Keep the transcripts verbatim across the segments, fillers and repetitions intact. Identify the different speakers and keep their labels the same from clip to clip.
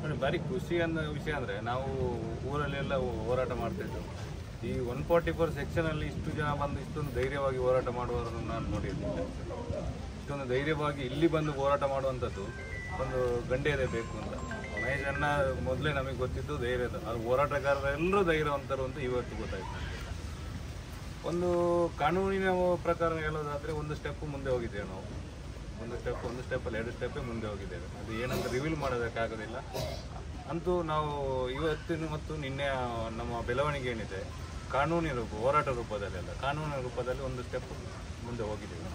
Speaker 1: ನೋಡಿ, ಬಾರಿ ಖುಷಿ ಅನ್ನೋ ವಿಷಯ ಅಂದರೆ ನಾವು ಊರಲ್ಲೆಲ್ಲ ಹೋರಾಟ ಮಾಡ್ತಿದ್ದೆವು. ಈ ಒನ್ ಫಾರ್ಟಿ ಫೋರ್ ಸೆಕ್ಷನಲ್ಲಿ ಇಷ್ಟು ಜನ ಬಂದು ಇಷ್ಟೊಂದು ಧೈರ್ಯವಾಗಿ ಹೋರಾಟ ಮಾಡುವವರನ್ನು ನಾನು ನೋಡಿರ್ಲಿಲ್ಲ. ಇಷ್ಟೊಂದು ಧೈರ್ಯವಾಗಿ ಇಲ್ಲಿ ಬಂದು ಹೋರಾಟ ಮಾಡುವಂಥದ್ದು ಒಂದು ಗಂಡೇದೇ ಬೇಕು ಅಂತ. ಮಹೇಶ್ ಅಣ್ಣ ಮೊದಲೇ ನಮಗೆ ಗೊತ್ತಿದ್ದು ಧೈರ್ಯದ, ಅದು ಹೋರಾಟಗಾರರೆಲ್ಲರೂ ಧೈರ್ಯವಂತರು ಅಂತ ಇವತ್ತು ಗೊತ್ತಾಯ್ತು ನನಗೆ. ಒಂದು ಕಾನೂನಿನ ಪ್ರಕಾರ ಹೇಳೋದಾದರೆ ಒಂದು ಸ್ಟೆಪ್ ಮುಂದೆ ಹೋಗಿದ್ದೇವೆ ನಾವು. ಒಂದು ಸ್ಟೆಪ್ ಒಂದು ಸ್ಟೆಪ್ಪಲ್ಲಿ ಎರಡು ಸ್ಟೆಪ್ಪೇ ಮುಂದೆ ಹೋಗಿದ್ದೇವೆ. ಅದು ಏನಂತ ರಿವೀಲ್ ಮಾಡೋದಕ್ಕಾಗೋದಿಲ್ಲ. ಅಂತೂ ನಾವು ಇವತ್ತಿನ ಮತ್ತು ನಿನ್ನೆ ನಮ್ಮ ಬೆಳವಣಿಗೆ ಏನಿದೆ ಕಾನೂನಿನ ರೂಪ, ಹೋರಾಟ ರೂಪದಲ್ಲೆಲ್ಲ ಕಾನೂನಿನ ರೂಪದಲ್ಲಿ ಒಂದು ಸ್ಟೆಪ್ ಮುಂದೆ ಹೋಗಿದ್ದೇವೆ.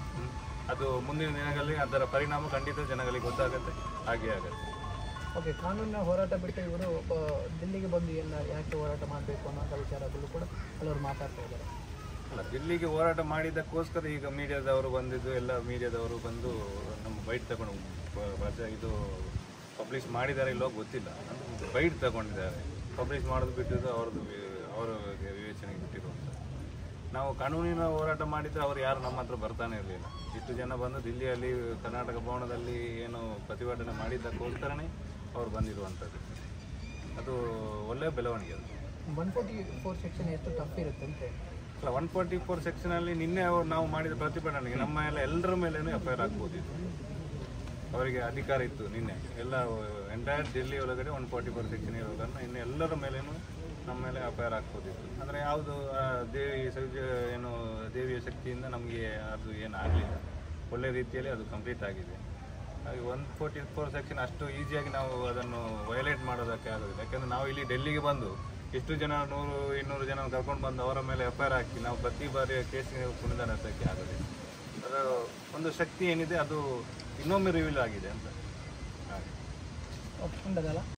Speaker 1: ಅದು ಮುಂದಿನ ದಿನಗಳಲ್ಲಿ ಅದರ ಪರಿಣಾಮ ಖಂಡಿತ ಜನಗಳಿಗೆ ಗೊತ್ತಾಗುತ್ತೆ, ಹಾಗೆ ಆಗುತ್ತೆ.
Speaker 2: ಓಕೆ, ಕಾನೂನಿನ ಹೋರಾಟ ಬಿಟ್ಟು ಇವರು ದಿಲ್ಲಿಗೆ ಬಂದು ಎಲ್ಲ ಯಾಕೆ ಹೋರಾಟ ಮಾಡಬೇಕು ಅನ್ನೋ ವಿಚಾರದಲ್ಲೂ ಕೂಡ ಕೆಲವರು ಮಾತಾಡ್ತಾ ಇದ್ದಾರೆ.
Speaker 1: ಅಲ್ಲ, ದಿಲ್ಲಿಗೆ ಹೋರಾಟ ಮಾಡಿದ್ದಕ್ಕೋಸ್ಕರ ಈಗ ಮೀಡಿಯಾದವರು ಬಂದಿದ್ದು, ಎಲ್ಲ ಮೀಡಿಯಾದವರು ಬಂದು ನಮ್ಮ ಬೈಟ್ ತಗೊಂಡು ಇದು ಪಬ್ಲಿಷ್ ಮಾಡಿದ್ದಾರೆ ಇಲ್ಲೋ ಗೊತ್ತಿಲ್ಲ, ಬೈಟ್ ತಗೊಂಡಿದ್ದಾರೆ. ಪಬ್ಲಿಷ್ ಮಾಡೋದು ಬಿಟ್ಟಿದ್ದು ಅವ್ರದ್ದು ಅವರ ವಿವೇಚನೆಗೆ ಬಿಟ್ಟಿರುವಂಥ. ನಾವು ಕಾನೂನಿನ ಹೋರಾಟ ಮಾಡಿದರೆ ಅವ್ರು ಯಾರು ನಮ್ಮ ಹತ್ರ ಬರ್ತಾನೆ ಇರಲಿಲ್ಲ. ಇಷ್ಟು ಜನ ಬಂದು ದಿಲ್ಲಿಯಲ್ಲಿ ಕರ್ನಾಟಕ ಭವನದಲ್ಲಿ ಏನು ಪ್ರತಿಭಟನೆ ಮಾಡಿದ್ದಕ್ಕೋಸ್ಕರನೇ ಅವ್ರು ಬಂದಿರುವಂಥದ್ದು. ಅದು ಒಳ್ಳೆಯ ಬೆಳವಣಿಗೆ. ಅದು
Speaker 2: ಒನ್ ಫೋರ್ಟಿ ಫೋರ್ ಸೆಕ್ಷನ್ ಎಷ್ಟು ಟಫ್ ಇರುತ್ತೆ ಅಂತ
Speaker 1: ಅಲ್ಲ, ಒನ್ ಫೋರ್ಟಿ ಫೋರ್ ಸೆಕ್ಷನಲ್ಲಿ ನಿನ್ನೆ ಅವ್ರು ನಾವು ಮಾಡಿದ ಪ್ರತಿಭಟನೆಗೆ ನಮ್ಮ ಎಲ್ಲ ಎಲ್ಲರ ಮೇಲೇನೂ ಎಫ್ ಐ ಆರ್ ಆಗ್ಬೋದಿತ್ತು. ಅವರಿಗೆ ಅಧಿಕಾರ ಇತ್ತು. ನಿನ್ನೆ ಎಲ್ಲ ಎಂಟೈರ್ ದಿಲ್ಲಿ ಒಳಗಡೆ ಒನ್ ಫಾರ್ಟಿ ಫೋರ್ ಸೆಕ್ಷನ್ ಇರೋದನ್ನು ಇನ್ನು ಎಲ್ಲರ ಮೇಲೇನೂ ನಮ್ಮ ಮೇಲೆ ಎಫ್ ಐ ಆರ್ ಆಗ್ಬೋದಿತ್ತು. ಅಂದರೆ ಯಾವುದು ದೇವಿ ಸೌಜ ಏನು ದೇವಿಯ ಶಕ್ತಿಯಿಂದ ನಮಗೆ ಅದು ಏನು ಆಗಲಿಲ್ಲ, ಒಳ್ಳೆ ರೀತಿಯಲ್ಲಿ ಅದು ಕಂಪ್ಲೀಟ್ ಆಗಿದೆ. ಹಾಗೆ ಒನ್ ಫೋರ್ಟಿ ಫೋರ್ ಸೆಕ್ಷನ್ ಅಷ್ಟು ಈಸಿಯಾಗಿ ನಾವು ಅದನ್ನು ವಯೋಲೇಟ್ ಮಾಡೋದಕ್ಕೆ ಆಗೋದಿಲ್ಲ. ಯಾಕೆಂದರೆ ನಾವು ಇಲ್ಲಿ ಡೆಲ್ಲಿಗೆ ಬಂದು ಇಷ್ಟು ಜನ ನೂರು ಇನ್ನೂರು ಜನ ಕರ್ಕೊಂಡು ಬಂದು ಅವರ ಮೇಲೆ ಎಫ್ ಐ ಆರ್ ಹಾಕಿ ನಾವು ಪ್ರತಿ ಬಾರಿ ಕೇಸಿಗೆ ಕುಣಿದಾಡೋದಕ್ಕೆ ಆಗೋದಿಲ್ಲ. ಅದರ ಒಂದು ಶಕ್ತಿ ಏನಿದೆ ಅದು ಇನ್ನೊಮ್ಮೆ ರಿವೀಲ್ ಆಗಿದೆ ಅಂತ ಹಾಗೆ.
Speaker 2: ಒಪ್ಕೊಂಡದಲ್ಲ.